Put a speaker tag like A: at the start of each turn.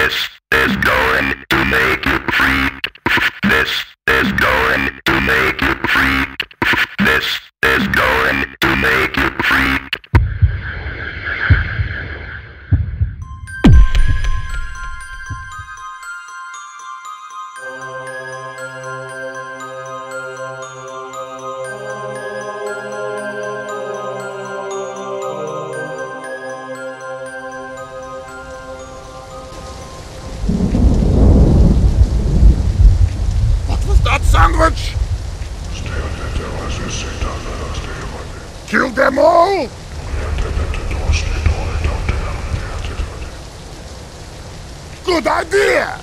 A: This is going to make you free. This is going to make you free. This is going to make you free.
B: That sandwich! Kill them all! Good idea!